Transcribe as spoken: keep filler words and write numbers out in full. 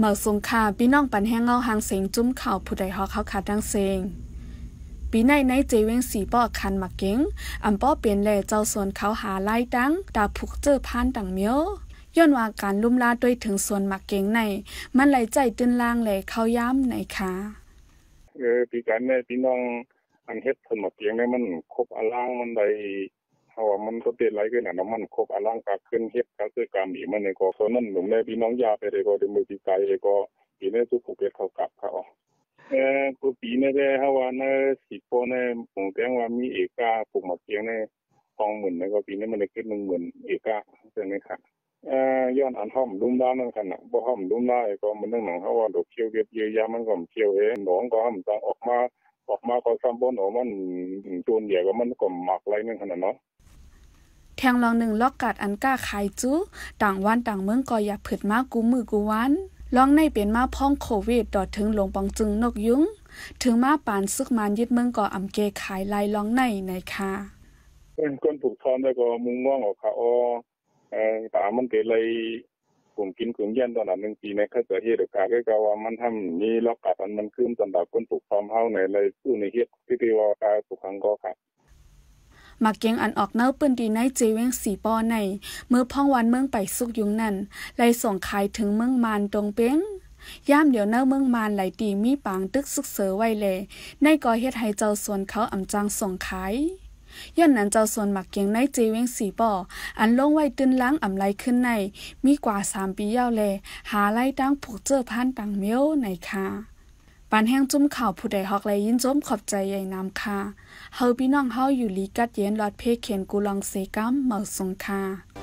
เหมาสงค่าพี่น้องปันแห้งเงาหางเสียงจุ้มเข่าผู้ใดฮอเขาขาดดังเสียงปีในในเจเวงสีป้อคันมาเก่งอันป้อเปลี่ยนแหล่เจ้าส่วนเขาหาไล่ดังดาผูกเจอพานดังเมียวย้อนว่าการลุ่มลาด้วยถึงส่วนมาเก่งในมันไหลใจตื้นล่างแหล่เขาย้ำในค่ะเออปีกันเนี่ยพี่น้องอันเฮ็ดผลมาเก่งเนี่ยมันครบอล่างมันได้เพราะว่ามันก็เต็มไหลขึ้นอ่ะน้ำมันครบอล่างกาขึ้นเฮ็ดก็คือการดีมันในก็ส่วนนั้นหนุ่มในพี่น้องยาไปเลยก็ได้มือปีไกก็ปีนี้ทุกผู้เก็บเขากลับเขาเออกูปีนี้ได้เฮาว่าในสิบปอนเนี่ยผมแจ้งว่ามีเอกาปลูกมาเกียงในทองหมื่นแล้วก็ปีนี้มันได้ขึ้นหนึ่งหมื่นเอกาใช่ไหมครับเอ่อย้อนอันห้อมดุมด้านนั่นขนาดบ่ห้อมดุมได้ก็มันนั่งหนังเฮาว่าดอกเขียวเวียบเยียยามันก็เขียวเองหนองก็มันต้องออกมาออกมาก็ซ้ำบ่หนอมันจูนเดียวก็มันก็หมักไรนึงขนาดเนาะแทงลองหนึ่งล็อกกัดอันก้าขายจู้ต่างวันต่างเมืองก็อย่าผึดมากูมือกูวันลองในเปลี่ยนมาพ้องโควิดดอดถึงหลงปองจึงนกยุงถึงมาปานซึกมันยึดเมืองก่ออำเกขายลายลองในในค่ะเป็นคนถูกทอนได้ก็มุงม่วงออกค่ะอ๋อเอ่อตามันเกเลยกลุ่มกินกลุ่มเย็นตอนนั้นหนึ่งปีในข้าเสือเฮ็ดกาก็ว่ามันทำนี่ล็อกกัดมันมันขึ้นสำหรับคนถูกทอมเฮาในเลยสู้ในเฮ็ดที่ที่ว่าการถูกขังก็ค่ะมาเกียงอันออกเนื้อปืนดีในเจเวงสีปอในเมื่อพ่องวันเมืองไปสุกยุงนั่นไล่ส่งขายถึงเมืองมานตรงเป้งย่ามเดี๋ยวเนื้อเมืองมานไหลตีมีปางตึกซึกเสือไว้เลยในก่อเฮ็ดให้เจ้าส่วนเขาอำจังส่งขายย้อนนั้นเจ้าส่วนหมักเกียงในเจเวงสีปออันลงไว้ตื้นล้างอำไลขึ้นในมีกว่าสามปียาวเลยหาไล่ตั้งผูกเจอพันตังเมียวในค่ะปานแห้งจุ้มข่าวผู้ใดฮอกเลยยินจมขอบใจใหญ่น้ำค่ะเฮาพี่น้องเฮาอยู่ลีกัดเย็นลอดเพเขียนกูลองเซกัมเมาสงค่ะ